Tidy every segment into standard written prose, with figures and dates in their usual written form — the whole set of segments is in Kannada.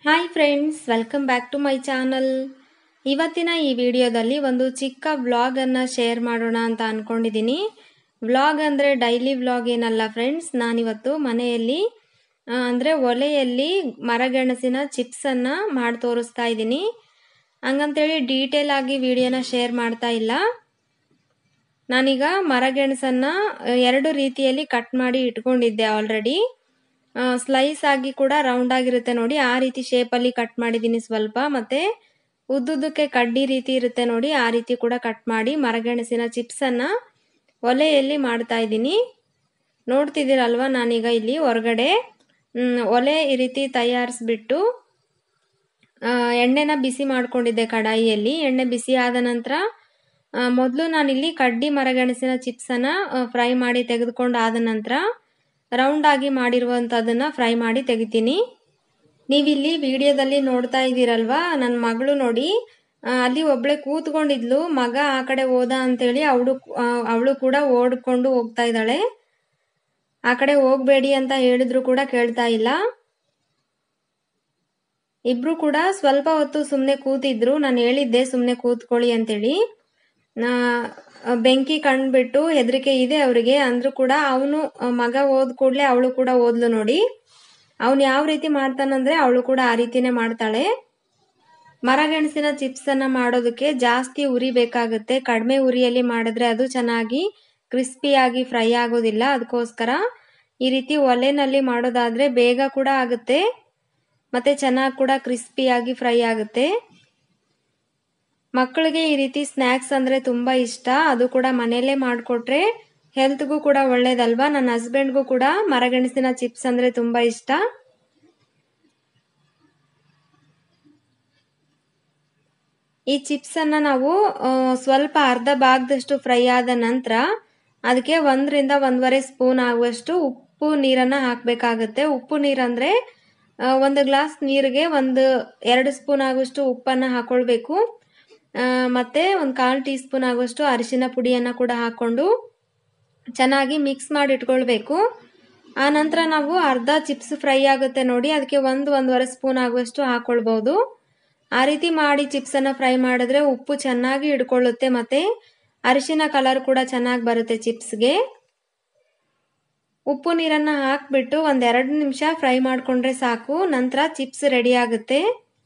Hi friends, welcome back to my channel. ಇವತ್ತಿನ ಈ ವಿಡಿಯೋದಲ್ಲಿ ಒಂದು ಚಿಕ್ಕ ವ್ಲಾಗ್ ಅನ್ನ ಶೇರ್ ಮಾಡೋಣ ಅಂತ ಅನ್ಕೊಂಡಿದ್ದೀನಿ. ವ್ಲಾಗ್ ಅಂದ್ರೆ ಡೈಲಿ ವ್ಲಾಗ್ ಏನಲ್ಲ ಫ್ರೆಂಡ್ಸ್. ನಾನಿವತ್ತು ಮನೆಯಲ್ಲಿ ಅಂದ್ರೆ ಒಲೆಯಲ್ಲಿ ಮರಗೆಣಸಿನ ಚಿಪ್ಸ್ ಅನ್ನ ಮಾಡಿ ತೋರಿಸ್ತಾ ಇದ್ದೀನಿ. ಹಂಗಂತೇಳಿ ಡೀಟೇಲ್ ಆಗಿ ವಿಡಿಯೋನ ಶೇರ್ ಮಾಡ್ತಾ ಇಲ್ಲ. ನಾನೀಗ ಮರಗೆಣಸನ್ನ ಎರಡು ರೀತಿಯಲ್ಲಿ ಕಟ್ ಮಾಡಿ ಇಟ್ಕೊಂಡಿದ್ದೆ ಆಲ್ರೆಡಿ. ಸ್ಲೈಸ್ ಆಗಿ ಕೂಡ ರೌಂಡ್ ಆಗಿರುತ್ತೆ ನೋಡಿ, ಆ ರೀತಿ ಶೇಪ್ ಅಲ್ಲಿ ಕಟ್ ಮಾಡಿದೀನಿ ಸ್ವಲ್ಪ. ಮತ್ತೆ ಉದ್ದುದಕ್ಕೆ ಕಡ್ಡಿ ರೀತಿ ಇರುತ್ತೆ ನೋಡಿ, ಆ ರೀತಿ ಕೂಡ ಕಟ್ ಮಾಡಿ ಮರಗೆಣಸಿನ ಚಿಪ್ಸ್ ಅನ್ನ ಒಲೆಯಲ್ಲಿ ಮಾಡ್ತಾ ಇದ್ದೀನಿ. ನೋಡ್ತಿದ್ದೀರಲ್ವಾ, ನಾನೀಗ ಇಲ್ಲಿ ಹೊರಗಡೆ ಒಲೆ ಈ ರೀತಿ ತಯಾರಿಸ್ಬಿಟ್ಟು ಎಣ್ಣೆನ ಬಿಸಿ ಮಾಡ್ಕೊಂಡಿದ್ದೆ ಕಡಾಯಿಯಲ್ಲಿ. ಎಣ್ಣೆ ಬಿಸಿ ಆದ ನಂತರ ಮೊದಲು ನಾನಿಲ್ಲಿ ಕಡ್ಡಿ ಮರಗೆಣಸಿನ ಚಿಪ್ಸ್ ಅನ್ನ ಫ್ರೈ ಮಾಡಿ ತೆಗೆದುಕೊಂಡು ಆದ ನಂತರ ರೌಂಡ್ ಆಗಿ ಮಾಡಿರುವಂತದನ್ನ ಫ್ರೈ ಮಾಡಿ ತೆಗಿತೀನಿ. ನೀವಿಲ್ಲಿ ವಿಡಿಯೋದಲ್ಲಿ ನೋಡ್ತಾ ಇದ್ದೀರಲ್ವಾ, ನನ್ನ ಮಗಳು ನೋಡಿ ಅಲ್ಲಿ ಒಬ್ಳೆ ಕೂತ್ಕೊಂಡಿದ್ಲು. ಮಗ ಆ ಕಡೆ ಹೋದ ಅಂತೇಳಿ ಅವಳು ಕೂಡ ಓಡ್ಕೊಂಡು ಹೋಗ್ತಾ ಇದ್ದಾಳೆ. ಆ ಕಡೆ ಹೋಗ್ಬೇಡಿ ಅಂತ ಹೇಳಿದ್ರು ಕೂಡ ಕೇಳ್ತಾ ಇಲ್ಲ. ಇಬ್ರು ಕೂಡ ಸ್ವಲ್ಪ ಹೊತ್ತು ಸುಮ್ನೆ ಕೂತಿದ್ರು. ನಾನು ಹೇಳಿದ್ದೆ ಸುಮ್ನೆ ಕೂತ್ಕೊಳ್ಳಿ ಅಂತೇಳಿ. ಬೆಂಕಿ ಕಂಡ್ಬಿಟ್ಟು ಹೆದರಿಕೆ ಇದೆ ಅವರಿಗೆ. ಅಂದ್ರೂ ಕೂಡ ಅವನು ಮಗ ಹೋದ್ ಕೂಡ್ಲೆ ಅವಳು ಕೂಡ ಓದ್ಲು ನೋಡಿ. ಅವನು ಯಾವ ರೀತಿ ಮಾಡ್ತಾನಂದ್ರೆ ಅವಳು ಕೂಡ ಆ ರೀತಿನೇ ಮಾಡ್ತಾಳೆ. ಮರಗೆಣಸಿನ ಚಿಪ್ಸ್ ಅನ್ನ ಮಾಡೋದಕ್ಕೆ ಜಾಸ್ತಿ ಉರಿ ಬೇಕಾಗುತ್ತೆ. ಕಡಿಮೆ ಉರಿಯಲ್ಲಿ ಮಾಡಿದ್ರೆ ಅದು ಚೆನ್ನಾಗಿ ಕ್ರಿಸ್ಪಿಯಾಗಿ ಫ್ರೈ ಆಗೋದಿಲ್ಲ. ಅದಕ್ಕೋಸ್ಕರ ಈ ರೀತಿ ಒಲೆನಲ್ಲಿ ಮಾಡೋದಾದ್ರೆ ಬೇಗ ಕೂಡ ಆಗುತ್ತೆ, ಮತ್ತೆ ಚೆನ್ನಾಗಿ ಕೂಡ ಕ್ರಿಸ್ಪಿಯಾಗಿ ಫ್ರೈ ಆಗುತ್ತೆ. ಮಕ್ಕಳಿಗೆ ಈ ರೀತಿ ಸ್ನ್ಯಾಕ್ಸ್ ಅಂದ್ರೆ ತುಂಬಾ ಇಷ್ಟ. ಅದು ಕೂಡ ಮನೆಯಲ್ಲೇ ಮಾಡಿಕೊಟ್ರೆ ಹೆಲ್ತ್ಗೂ ಕೂಡ ಒಳ್ಳೇದಲ್ವಾ. ನನ್ನ ಹಸ್ಬೆಂಡ್ಗೂ ಕೂಡ ಮರಗೆಣಸಿನ ಚಿಪ್ಸ್ ಅಂದ್ರೆ ತುಂಬಾ ಇಷ್ಟ. ಈ ಚಿಪ್ಸ್ ಅನ್ನ ನಾವು ಸ್ವಲ್ಪ ಅರ್ಧ ಭಾಗದಷ್ಟು ಫ್ರೈ ಆದ ನಂತರ ಅದಕ್ಕೆ 1 ರಿಂದ 1.5 ಸ್ಪೂನ್ ಆಗುವಷ್ಟು ಉಪ್ಪು ನೀರನ್ನ ಹಾಕ್ಬೇಕಾಗತ್ತೆ. ಉಪ್ಪು ನೀರಂದ್ರೆ 1 ಗ್ಲಾಸ್ ನೀರಿಗೆ 2 ಸ್ಪೂನ್ ಆಗುವಷ್ಟು ಉಪ್ಪನ್ನ ಹಾಕೊಳ್ಬೇಕು. ಮತ್ತೆ 1/4 ಟೀ ಸ್ಪೂನ್ ಆಗುವಷ್ಟು ಅರಿಶಿನ ಪುಡಿಯನ್ನ ಕೂಡ ಹಾಕೊಂಡು ಚೆನ್ನಾಗಿ ಮಿಕ್ಸ್ ಮಾಡಿ ಇಟ್ಕೊಳ್ಬೇಕು. ಆ ನಂತರ ನಾವು ಅರ್ಧ ಚಿಪ್ಸ್ ಫ್ರೈ ಆಗುತ್ತೆ ನೋಡಿ, ಅದಕ್ಕೆ 1.5 ಸ್ಪೂನ್ ಆಗುವಷ್ಟು ಹಾಕೊಳ್ಬಹುದು. ಆ ರೀತಿ ಮಾಡಿ ಚಿಪ್ಸ್ ಅನ್ನ ಫ್ರೈ ಮಾಡಿದ್ರೆ ಉಪ್ಪು ಚೆನ್ನಾಗಿ ಹಿಡ್ಕೊಳ್ಳುತ್ತೆ, ಮತ್ತೆ ಅರಿಶಿನ ಕಲರ್ ಕೂಡ ಚೆನ್ನಾಗಿ ಬರುತ್ತೆ ಚಿಪ್ಸ್ಗೆ. ಉಪ್ಪು ನೀರನ್ನ ಹಾಕ್ಬಿಟ್ಟು 1-2 ನಿಮಿಷ ಫ್ರೈ ಮಾಡ್ಕೊಂಡ್ರೆ ಸಾಕು. ನಂತರ ಚಿಪ್ಸ್ ರೆಡಿ ಆಗುತ್ತೆ.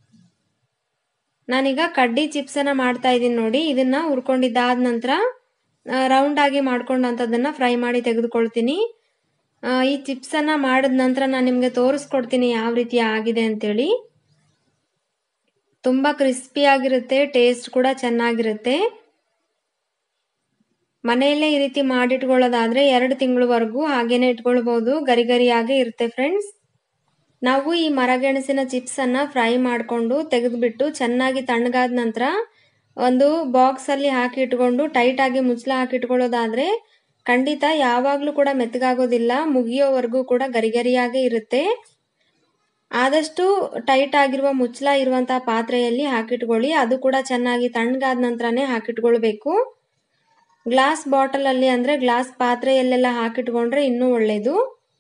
ನಾನೀಗ ಕಡ್ಡಿ ಚಿಪ್ಸ್ ಅನ್ನ ಮಾಡ್ತಾ ಇದ್ದೀನಿ ನೋಡಿ. ಇದನ್ನ ಹುರ್ಕೊಂಡಿದ್ದಾದ ನಂತರ ರೌಂಡ್ ಆಗಿ ಮಾಡ್ಕೊಂಡಂತದನ್ನ ಫ್ರೈ ಮಾಡಿ ತೆಗೆದುಕೊಳ್ತೀನಿ. ಈ ಚಿಪ್ಸ್ ಅನ್ನ ಮಾಡಿದ ನಂತರ ನಾನು ನಿಮ್ಗೆ ತೋರಿಸ್ಕೊಡ್ತೀನಿ ಯಾವ ರೀತಿ ಆಗಿದೆ ಅಂತೇಳಿ. ತುಂಬಾ ಕ್ರಿಸ್ಪಿ ಆಗಿರುತ್ತೆ, ಟೇಸ್ಟ್ ಕೂಡ ಚೆನ್ನಾಗಿರುತ್ತೆ. ಮನೆಯಲ್ಲೇ ಈ ರೀತಿ ಮಾಡಿಟ್ಕೊಳ್ಳೋದಾದ್ರೆ 2 ತಿಂಗಳವರೆಗೂ ಹಾಗೇನೆ ಇಟ್ಕೊಳ್ಬಹುದು. ಗರಿ ಗರಿಯಾಗಿ ಇರುತ್ತೆ ಫ್ರೆಂಡ್ಸ್. ನಾವು ಈ ಮರಗೆಣಸಿನ ಚಿಪ್ಸ್ ಅನ್ನ ಫ್ರೈ ಮಾಡಿಕೊಂಡು ತೆಗೆದ್ಬಿಟ್ಟು ಚೆನ್ನಾಗಿ ತಣ್ಣಗಾದ ನಂತರ ಒಂದು ಬಾಕ್ಸ್ ಅಲ್ಲಿ ಹಾಕಿ ಇಟ್ಕೊಂಡು ಟೈಟ್ ಆಗಿ ಮುಚ್ಚಳ ಹಾಕಿ ಇಟ್ಕೊಳ್ಳೋದಾದ್ರೆ ಖಂಡಿತ ಯಾವಾಗ್ಲೂ ಕೂಡ ಮೆತ್ತಗಾಗೋದಿಲ್ಲ. ಮುಗಿಯೋವರೆಗೂ ಕೂಡ ಗರಿಗರಿಯಾಗಿ ಇರುತ್ತೆ. ಆದಷ್ಟು ಟೈಟ್ ಆಗಿರುವ ಮುಚ್ಚಳ ಇರುವಂತಹ ಪಾತ್ರೆಯಲ್ಲಿ ಹಾಕಿಟ್ಕೊಳ್ಳಿ. ಅದು ಕೂಡ ಚೆನ್ನಾಗಿ ತಣ್ಣಗಾದ ನಂತರನೇ ಹಾಕಿಟ್ಕೊಳ್ಬೇಕು. ಗ್ಲಾಸ್ ಬಾಟಲ್ ಅಲ್ಲಿ ಅಂದ್ರೆ ಗ್ಲಾಸ್ ಪಾತ್ರೆಯಲ್ಲೆಲ್ಲ ಹಾಕಿಟ್ಕೊಂಡ್ರೆ ಇನ್ನೂ ಒಳ್ಳೇದು.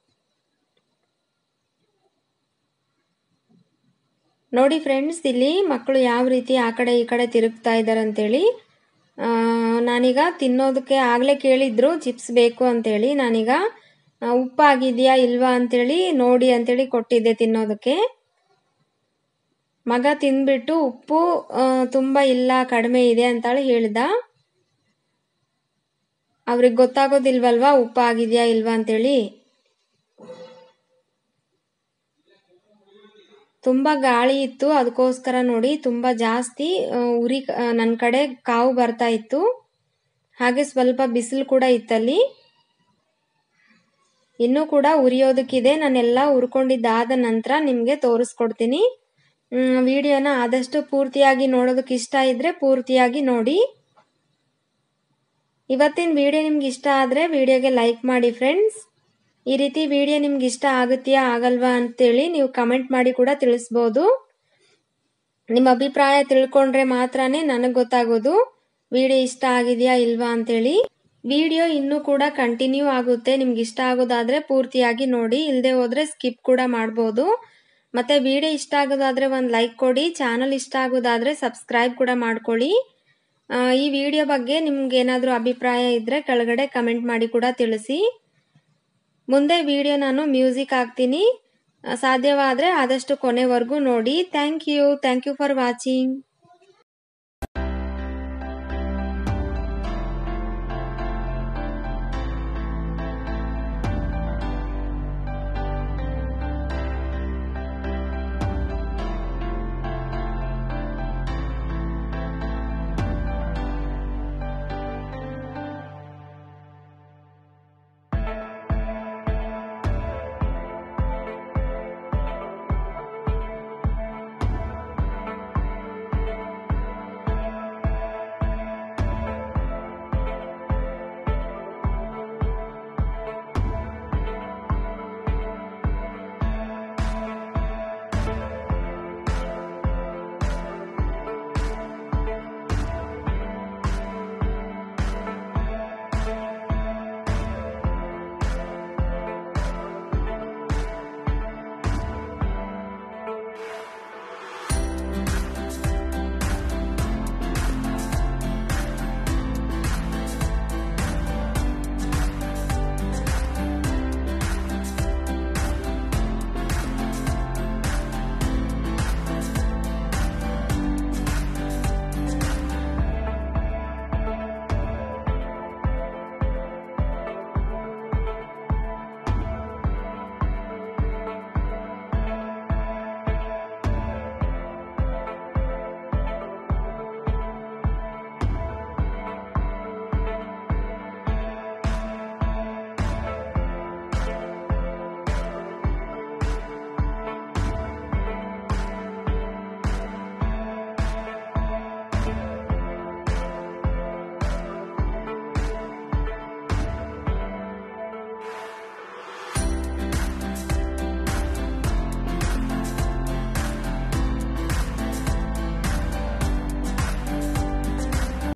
ನೋಡಿ ಫ್ರೆಂಡ್ಸ್, ಇಲ್ಲಿ ಮಕ್ಕಳು ಯಾವ ರೀತಿ ಆ ಕಡೆ ಈ ಕಡೆ ತಿರುಗ್ತಾ ಇದ್ದಾರೆ ಅಂತೇಳಿ. ನಾನೀಗ ತಿನ್ನೋದಕ್ಕೆ ಆಗ್ಲೇ ಕೇಳಿದ್ರು ಚಿಪ್ಸ್ ಬೇಕು ಅಂತೇಳಿ. ನಾನೀಗ ಉಪ್ಪಾಗಿದ್ಯಾ ಇಲ್ವಾ ಅಂತೇಳಿ ನೋಡಿ ಅಂತೇಳಿ ಕೊಟ್ಟಿದ್ದೆ ತಿನ್ನೋದಕ್ಕೆ. ಮಗ ತಿಂದ್ಬಿಟ್ಟು ಉಪ್ಪು ತುಂಬಾ ಇಲ್ಲ, ಕಡಿಮೆ ಇದೆ ಅಂತಾಳೆ ಹೇಳ್ದ. ಅವ್ರಿಗೆ ಗೊತ್ತಾಗೋದಿಲ್ವಲ್ವಾ ಉಪ್ಪಾಗಿದ್ಯಾ ಇಲ್ವಾ ಅಂತೇಳಿ. ತುಂಬಾ ಗಾಳಿ ಇತ್ತು, ಅದಕ್ಕೋಸ್ಕರ ನೋಡಿ ತುಂಬಾ ಜಾಸ್ತಿ ಉರಿ ನನ್ನ ಕಡೆ ಕಾವು ಬರ್ತಾ ಇತ್ತು. ಹಾಗೆ ಸ್ವಲ್ಪ ಬಿಸಿಲು ಕೂಡ ಇತ್ತಲ್ಲಿ. ಇನ್ನೂ ಕೂಡ ಉರಿಯೋದಕ್ಕಿದೆ. ನಾನೆಲ್ಲ ಹುರ್ಕೊಂಡಿದ್ದಾದ ನಂತರ ನಿಮ್ಗೆ ತೋರಿಸ್ಕೊಡ್ತೀನಿ. ವಿಡಿಯೋನ ಆದಷ್ಟು ಪೂರ್ತಿಯಾಗಿ ನೋಡೋದಕ್ಕೆ ಇಷ್ಟ ಇದ್ರೆ ಪೂರ್ತಿಯಾಗಿ ನೋಡಿ. ಇವತ್ತಿನ ವಿಡಿಯೋ ನಿಮ್ಗೆ ಇಷ್ಟ ಆದ್ರೆ ವಿಡಿಯೋಗೆ ಲೈಕ್ ಮಾಡಿ ಫ್ರೆಂಡ್ಸ್. ಈ ರೀತಿ ವಿಡಿಯೋ ನಿಮ್ಗೆ ಇಷ್ಟ ಆಗುತ್ತಾ ಆಗಲ್ವಾ ಅಂತೇಳಿ ನೀವು ಕಮೆಂಟ್ ಮಾಡಿ ಕೂಡ ತಿಳಿಸ್ಬೋದು. ನಿಮ್ಮ ಅಭಿಪ್ರಾಯ ತಿಳ್ಕೊಂಡ್ರೆ ಮಾತ್ರನೇ ನನಗೆ ಗೊತ್ತಾಗೋದು ವಿಡಿಯೋ ಇಷ್ಟ ಆಗಿದೆಯಾ ಇಲ್ವಾ ಅಂತೇಳಿ. ವಿಡಿಯೋ ಇನ್ನೂ ಕೂಡ ಕಂಟಿನ್ಯೂ ಆಗುತ್ತೆ. ನಿಮ್ಗೆ ಇಷ್ಟ ಆಗೋದಾದ್ರೆ ಪೂರ್ತಿಯಾಗಿ ನೋಡಿ, ಇಲ್ಲದೆ ಹೋದ್ರೆ ಸ್ಕಿಪ್ ಕೂಡ ಮಾಡ್ಬೋದು. ಮತ್ತು ವಿಡಿಯೋ ಇಷ್ಟ ಆಗೋದಾದರೆ ಒಂದು ಲೈಕ್ ಕೊಡಿ. ಚಾನಲ್ ಇಷ್ಟ ಆಗೋದಾದರೆ ಸಬ್ಸ್ಕ್ರೈಬ್ ಕೂಡ ಮಾಡ್ಕೊಳ್ಳಿ. ಈ ವಿಡಿಯೋ ಬಗ್ಗೆ ನಿಮ್ಗೆ ಏನಾದರೂ ಅಭಿಪ್ರಾಯ ಇದ್ದರೆ ಕೆಳಗಡೆ ಕಮೆಂಟ್ ಮಾಡಿ ಕೂಡ ತಿಳಿಸಿ. ಮುಂದೆ ವಿಡಿಯೋ ನಾನು ಮ್ಯೂಸಿಕ್ ಹಾಕ್ತೀನಿ. ಸಾಧ್ಯವಾದರೆ ಆದಷ್ಟು ಕೊನೆವರೆಗೂ ನೋಡಿ. Thank you for watching.